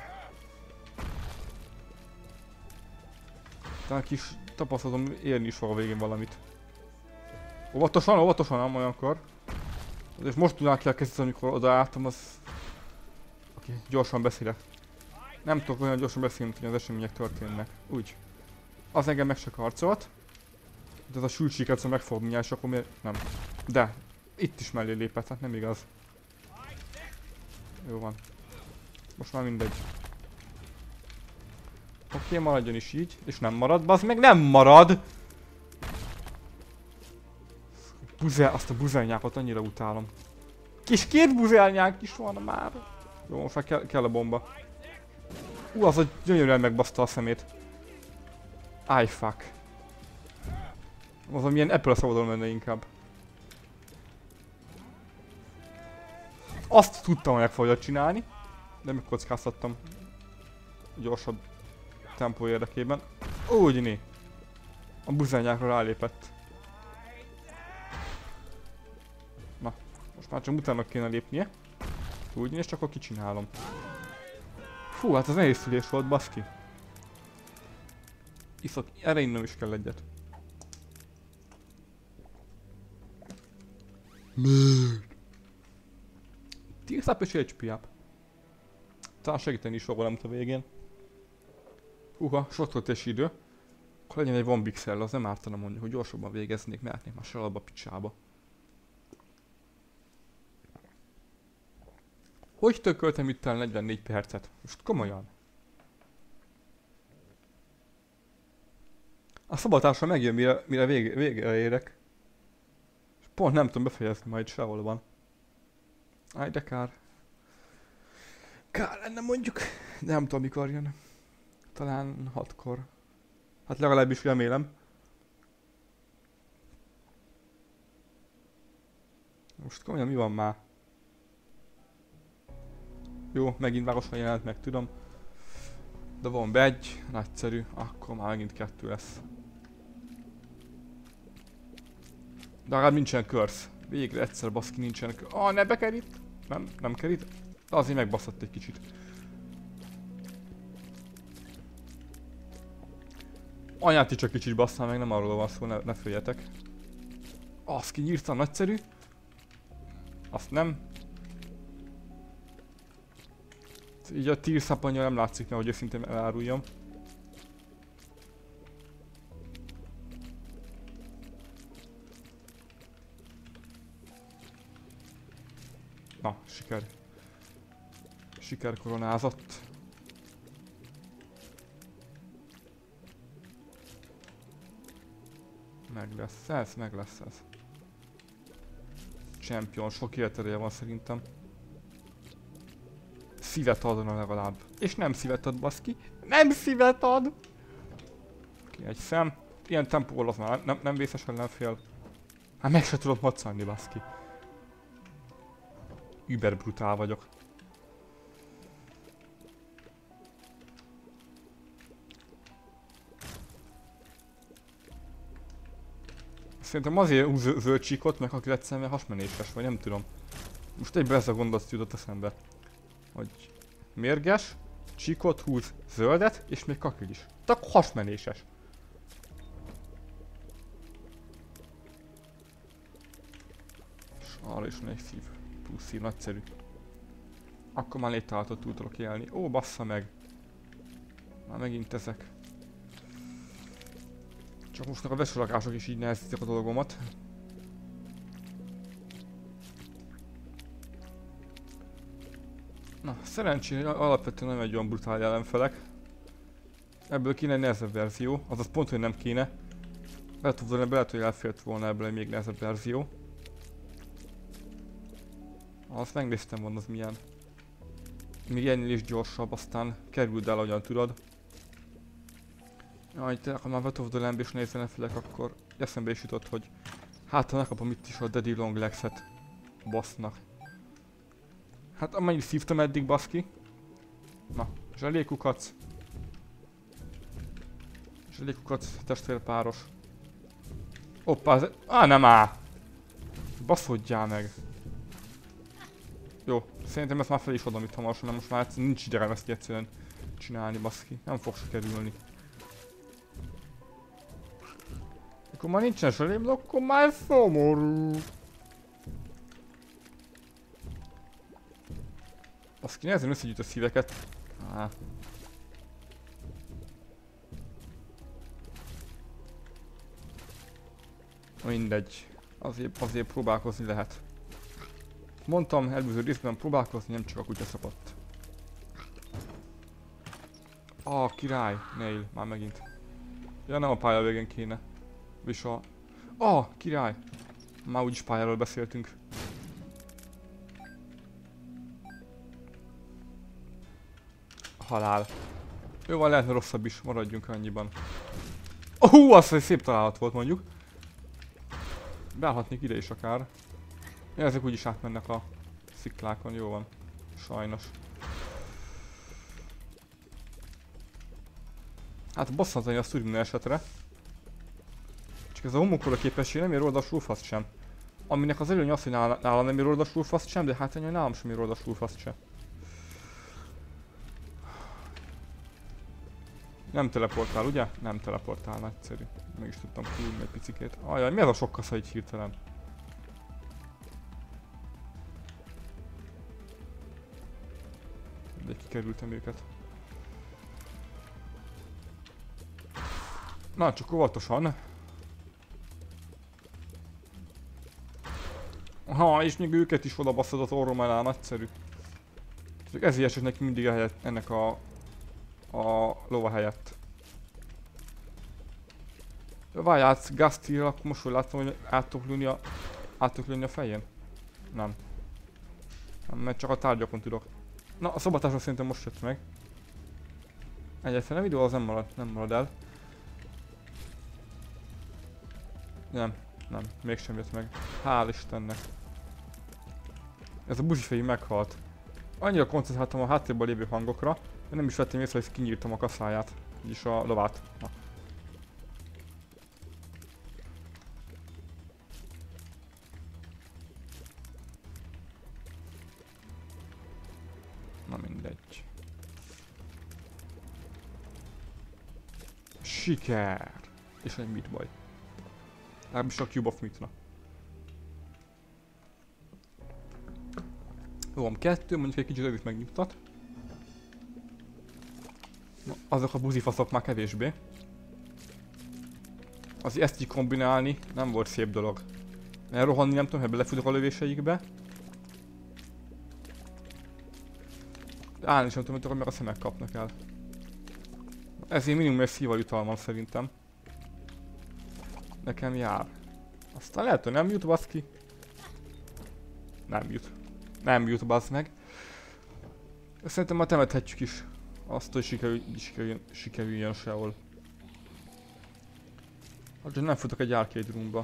Talán kis tapasztalatom érni is fog a végén valamit. Óvatosan, nem olyankor. És most tudnál kell kezdeni, amikor odaálltam, az... Oké, gyorsan beszélek. Nem tudok olyan gyorsan beszélni, hogy az események történnek. Úgy. Az engem meg se karcolt. De ez a sültséget szóval megfog mindjárt, és akkor miért... Nem. De. Itt is mellé lépett, hát nem igaz. Jó van. Most már mindegy. Oké, maradjon is így. És nem marad, bazd meg nem marad! Azt a buzelnyákot annyira utálom. Két buzelnyák is van már. Jó, most már kell a bomba. Az a gyönyörűen megbaszta a szemét. Áj, fuck. Az amilyen Apple szabadon menne inkább. Azt tudtam, hogy meg fogja csinálni. De megkockáztattam. Gyorsabb tempó érdekében. Úgy né. A buzelnyákra rálépett. Na, most már csak utána kéne lépnie. Úgy, és csak akkor kicsinálom. Fú, hát az nehéz szülés volt, baszki. Iszok, erre innom is kell egyet. Miért? 10 up és HP up. Talán segíteni is fog valamit a végén. Húha, sotoltási idő. Akkor legyen egy One Pixel, az nem ártana mondja, hogy gyorsabban végeznék, mehetnék már se alapba picsába. Hogy tököltem itt el 44 percet? Most komolyan. A szabadtársa megjön, mire végre érek. És pont nem tudom befejezni, majd sehol van. Áj, de kár. Kár lenne mondjuk. De nem tudom mikor jön. Talán 6-kor. Hát legalábbis remélem. Most komolyan mi van már? Jó, megint városan jelent meg, tudom. De van be egy, nagyszerű, akkor már megint 2 lesz. De legalább nincsen curse. Végre egyszer baszki nincsen curse. Ne bekerít! Nem kerít. De azért megbaszott egy kicsit. Anyát is csak kicsit basszál meg, nem arról van szó, ne féljetek. Azt kinyírtam, nagyszerű. Azt nem. Így a tírszapanya nem látszik, nehogy őszintén eláruljam. Na, siker. Sikerkoronázott. Meg lesz ez, meg lesz ez. Champion, sok életereje van szerintem. Szívet adna legalább. És nem szívet ad, baszki. Nem szívet ad! Oké, egy szem. Ilyen tempóval az már nem vészes ellenfél. Hát meg se tudod macálni, baszki. Über brutál vagyok. Szerintem azért húz zöld csíkot, meg aki lett szemben hasmenéses, vagy nem tudom. Most egyben ez a gondolat jutott eszembe. Hogy mérges, csíkot húz zöldet, és még kakil is. Tehát hasmenéses. És arra is van egy szív. Plusz szív, nagyszerű. Akkor már léttállatot túl tudok élni. Ó, bassza meg. Már megint ezek. Csak most a veselakások is így nehezítik a dolgomat. Na, szerencsére alapvetően nem egy olyan brutál ellenfelek. Ebből kéne egy nehezebb verzió, azaz pont, hogy nem kéne. Lehet, hogy elfért volna ebből egy még nehezebb verzió. Azt megnéztem volna, az milyen. Még ennél is gyorsabb, aztán kerüld el, ahogyan tudod. Jaj, ha már Breath of the Lamb és nehéz ellenfelek, akkor eszembe is jutott, hogy hát ha megkapom itt is a Daddy Long Legs-et bossnak. Hát amennyit szívtam eddig, baszki. Na, zselékukac. Zselékukac testvérpáros. Hoppá, ez... nem áll! Baszodjál meg! Jó, szerintem ezt már fel is adom itt hamarosan, mert most már nincs idejem ezt egyszerűen csinálni, baszki. Nem fog sikerülni. Akkor már nincsen zselém, akkor már szomorú. Baszki, nehezen összegyűjt a szíveket. Mindegy. Azért próbálkozni lehet. Mondtam, előző részben próbálkozni, nem csak a kutya szakadt. Király, nail, már megint. Ja, nem a pálya végén kéne. És király! Már úgyis pályáról beszéltünk. Halál. Jó van, lehetne rosszabb is, maradjunk annyiban. Az egy szép találat volt mondjuk. Beállhatnék ide is akár. Ja, ezek úgyis átmennek a sziklákon, jó van. Sajnos. Hát bosszantani azt úgy minden esetre. Csak ez a homokola képesség nem ér oda a súlfaszt sem. Aminek az előny az, hogy nálam nem ér oda a súlfaszt sem, de hát nálam sem ér oda a súlfaszt sem. Nem teleportál, ugye? Nem teleportál, nagyszerű. Meg is tudtam kiúrni egy picikét. Ajaj, mi ez a sok kasza így hirtelen? De kikerültem őket. Na, csak óvatosan. És még őket is oda basszad az orrom alá, nagyszerű. Csak ezért esett neki mindig a helyet, ennek a lova helyett. Várj, átsz Gaztiel, akkor most hogy láttam, hogy át tudok lőni a fején? Nem. Nem, mert csak a tárgyakon tudok. Na, a szobatásra szerintem most jött meg. Egyáltalán idő az nem marad el. Nem, mégsem jött meg. Hál' Istennek. Ez a buzsifejű meghalt. Annyira koncentráltam a háttérben lévő hangokra, hogy nem is vettem észre, hogy kinyírtam a kaszáját. Vagyis a lovát. Na mindegy. Siker! És egy mit baj. Legalábbis a Cube of Meat-na. Jó, van 2, mondjuk egy kicsit őt megnyugtat. Na, azok a buzifaszok már kevésbé. Azért ezt így kombinálni nem volt szép dolog. Mert rohanni nem tudom, hogy belefutok a lövéseikbe. Állni sem tudom, hogy mert a szemek kapnak el. Ezért minimum egy szíval jutalmam szerintem. Nekem jár. Aztán lehet, hogy nem jut, baszki. Nem jut. Nem jut, bazd meg. Szerintem már temethetjük is. Azt, hogy sikerüljön sehol. Hát nem futok egy arcade roomba.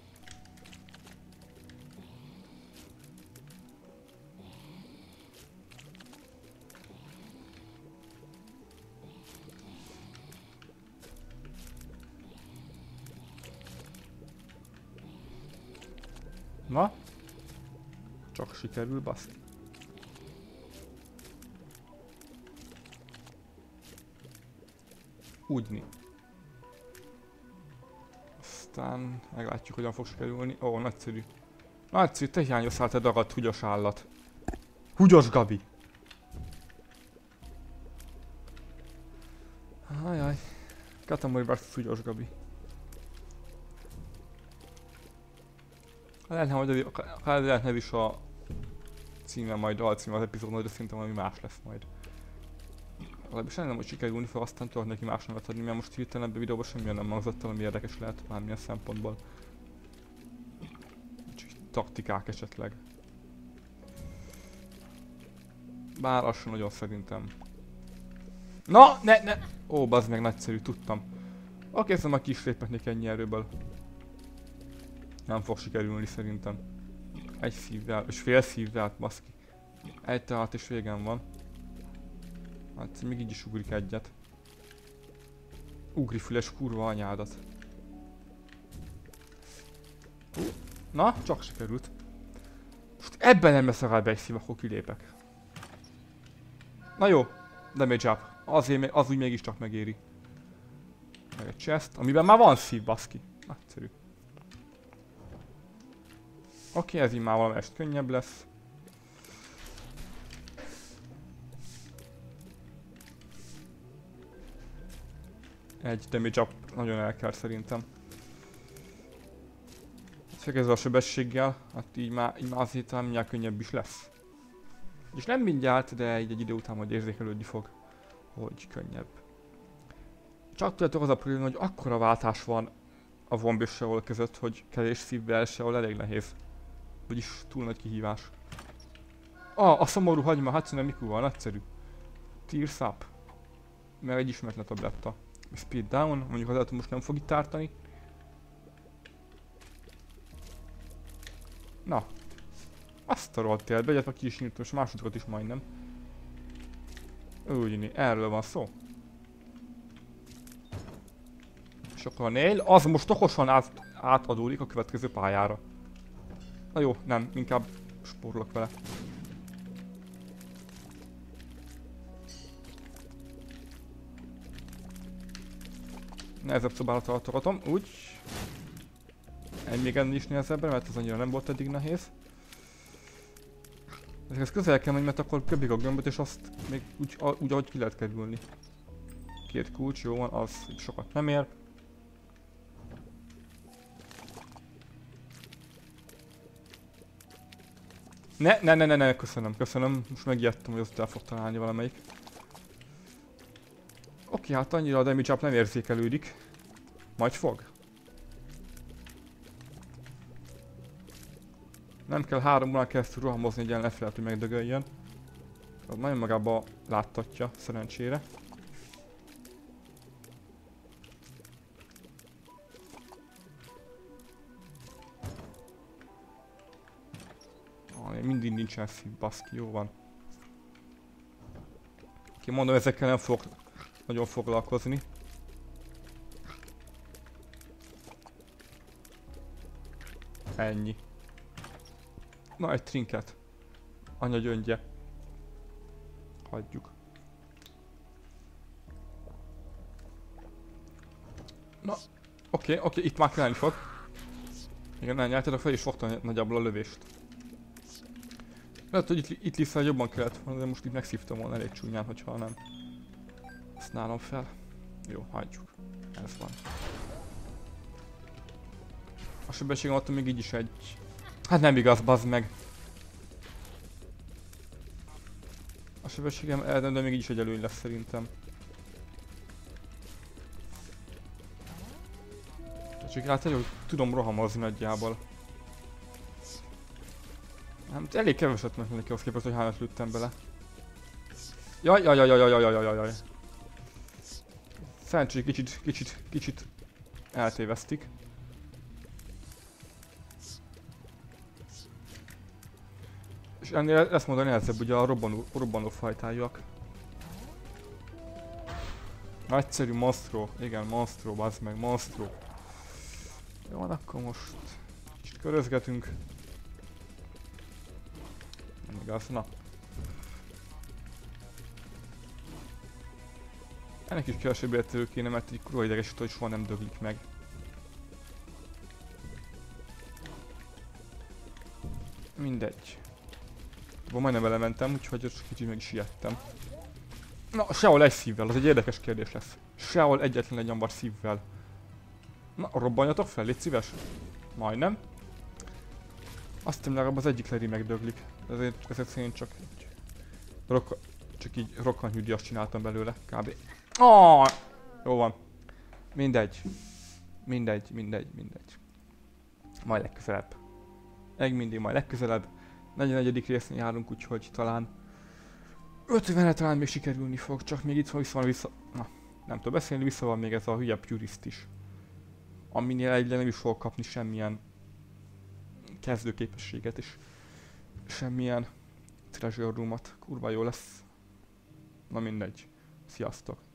Na? Csak sikerül, baszki. Úgyni. Aztán meglátjuk, hogyan fog sikerülni. Ó, nagyszerű. Nagyszerű, te hiányoztál, te dagadt húgyos állat. Húgyos Gabi! Ajaj. Katamari vs. Húgyos Gabi. Lehetne is a címe majd, alcíme az epizódnak, de szerintem valami más lesz majd. Legalábbis nem, hogy sikerülni fog, aztán tudok neki más nevet adni, mert most hirtelen ebben a videóban semmilyen nem hangzott, ami érdekes lehet bármilyen szempontból. Csak taktikák esetleg. Bár az sem nagyon szerintem. Na, ne! Ó, bazd meg, nagyszerű, tudtam. Oké, ezt már ki is léphetnék ennyi erőből. Nem fog sikerülni szerintem. Egy szívvel, és fél szívvel, baszki. Egy találat és végem van. Hát még így is ugrik egyet. Ugrifüles kurva anyádat. Na, csak sikerült. Most ebben nem lesz legalább egy szív, akkor kilépek. Na jó, damage up. Azért, az úgy mégiscsak megéri. Meg egy chest, amiben már van szív, baszki. Nagyszerű. Oké, ez így már valamelyest könnyebb lesz. Egy damage up nagyon el kell szerintem. Szegezve a sebességgel, hát így már azért talán mindjárt könnyebb is lesz. És nem mindjárt, de egy idő után majd érzékelődni fog, hogy könnyebb. Csak tudjátok az a probléma, hogy akkora váltás van a Vomb és Sheol között, hogy kevés szívvel Sheol elég nehéz. Vagyis túl nagy kihívás. A szomorú hagyma Hatsune Mikuval, nagyszerű. Tears up. Mert egy ismeretlen tabletta. Speed down, mondjuk az most nem fog itt ártani. Na. Azt a rohadt életbe, egyet ki is nyílt, most másodikat is majdnem. Úgy, erről van szó. És akkor a nail, az most okosan átadódik a következő pályára. Na jó, nem, inkább spórolok vele. Nehezebb szobára tartogatom, úgy. Még ennél is nehezebben, mert ez annyira nem volt eddig nehéz. Ezekhez közel kell menni, mert akkor köbik a gömböt, és azt még úgy ahogy ki lehet kerülni. Két kulcs, jó van, az sokat nem ér. Ne, köszönöm. Most megijedtem, hogy azt el fog találni valamelyik. Oké, hát annyira a damage up nem érzékelődik. Majd fog. Nem kell 3 órán keresztül rohamozni egy ilyen lefelet, hogy megdögöljön. Az nagyon magába láttatja, szerencsére. Mindig nincsen szív, baszki, jó van. Oké, mondom, ezekkel nem fogok nagyon foglalkozni. Ennyi. Na, egy trinket. Anya gyöngye. Hagyjuk. Na, oké, itt már kelleni fog. Igen, nem nyertetek fel, és fogtam nagyjából a lövést. Lehet, hogy itt Lisa jobban kellett volna, de most itt megszívtam volna elég csúnyán, hogyha nem használom fel. Jó, hagyjuk. Ez van. A sebességem attól még így is egy... Hát nem igaz, bazd meg. A sebességem eldön, de még így is egy előny lesz szerintem. Csak hát hogy tudom rohamozni nagyjából. Hát elég keveset ment neki, ahhoz képest, hogy hányat lőttem bele. Jaj, jaj, jaj, jaj, jaj, jaj, jaj, jaj. Szerencsé, kicsit eltévesztik. És ennél ezt mondani nehezebb ugye a robbanó fajtájúak. Nagyszerű monstro, igen, monstro, bazd meg, monstro. Jó, van, akkor most kicsit körözgetünk. Nem igaz, na. Ennek is kevesebb értelő kéne, mert egy kurva idegesítő, hogy soha nem döglik meg. Mindegy. Majdnem elementem, úgyhogy most kicsit meg is ijedtem. Na, sehol egy szívvel, az egy érdekes kérdés lesz. Sehol egyetlen egy ember szívvel. Na, robbanjatok fel, légy szíves. Majdnem. Azt hiszem, legalább az egyik Larry megdöglik. Ezért szerint csak így rokkantnyűdiast csináltam belőle, kb. Oh! Jó van. Mindegy. Mindegy. Majd legközelebb. Mindig majd legközelebb. 44. résznél járunk, úgyhogy talán 50-re talán még sikerülni fog, csak még itt van vissza... Na, nem tudom beszélni, vissza van még ez a hülye Purist is. Aminél egyre nem is fog kapni semmilyen kezdőképességet és semmilyen treasure roomot. Kurva jó lesz. Na mindegy. Sziasztok!